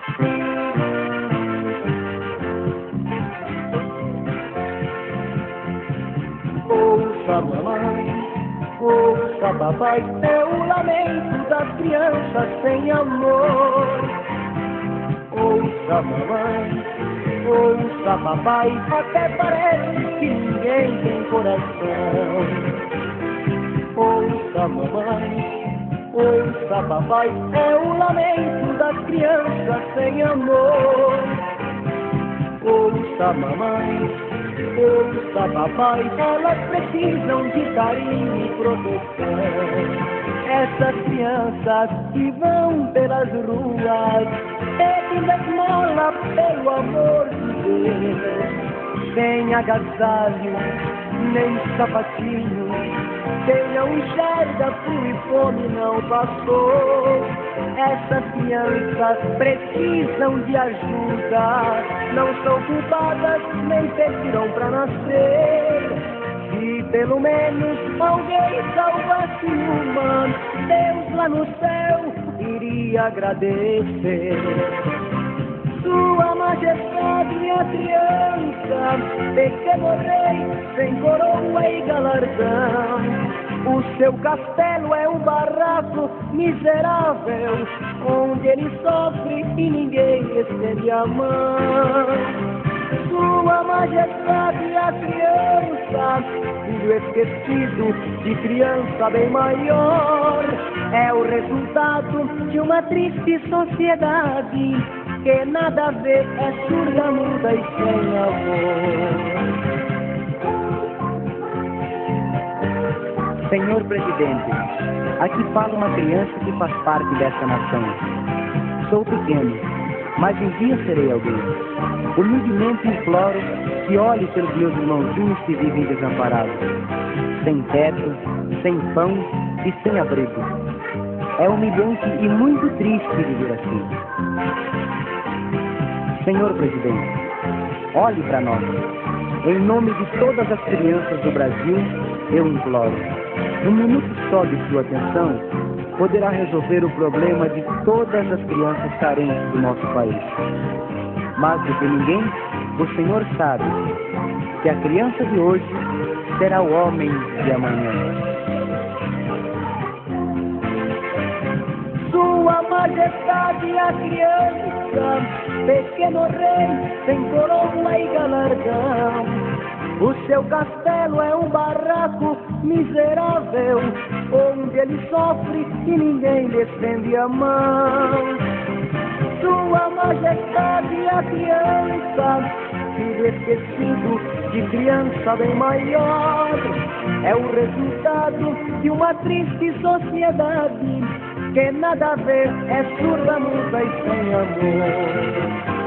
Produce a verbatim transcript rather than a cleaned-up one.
Ouça mamãe, ouça papai, é o lamento das crianças sem amor. Ouça mamãe, ouça papai, até parece que ninguém tem coração. Ouça mamãe, ouça papai, é o lamento das crianças sem amor. Ouça mamãe, ouça papai, elas precisam de carinho e proteção. Essas crianças que vão pelas ruas pedindo esmola pelo amor de Deus, sem agasalho nem sapatinho, quem não enxerga frio e fome não passou. Essas crianças precisam de ajuda, não são culpadas nem pediram pra nascer. Se pelo menos alguém salvasse uma, Deus lá no céu iria agradecer. Sua Majestade, minha criança, pequeno rei, sem coroa e galardão. O seu castelo é um barraco miserável, onde ele sofre e ninguém estende a mão. Sua Majestade, a criança, filho esquecido de criança bem maior, é o resultado de uma triste sociedade que nada vê, é surda, muda e sem amor. Senhor Presidente, aqui fala uma criança que faz parte dessa nação. Sou pequeno, mas um dia serei alguém. Humildemente imploro que olhe pelos meus irmãozinhos que vivem desamparados, sem teto, sem pão e sem abrigo. É humilhante e muito triste viver assim. Senhor Presidente, olhe para nós. Em nome de todas as crianças do Brasil, eu imploro. Um minuto só de sua atenção poderá resolver o problema de todas as crianças carentes do nosso país. Mais do que ninguém, o Senhor sabe que a criança de hoje será o homem de amanhã. Sua Majestade, a criança, pequeno rei, sem coroa e galardão. O seu castelo é um barraco miserável, onde ele sofre e ninguém lhe estende a mão. Sua Majestade, a criança, filho esquecido de criança bem maior, é o resultado de uma triste sociedade que nada vê, é surda, muda e sem amor.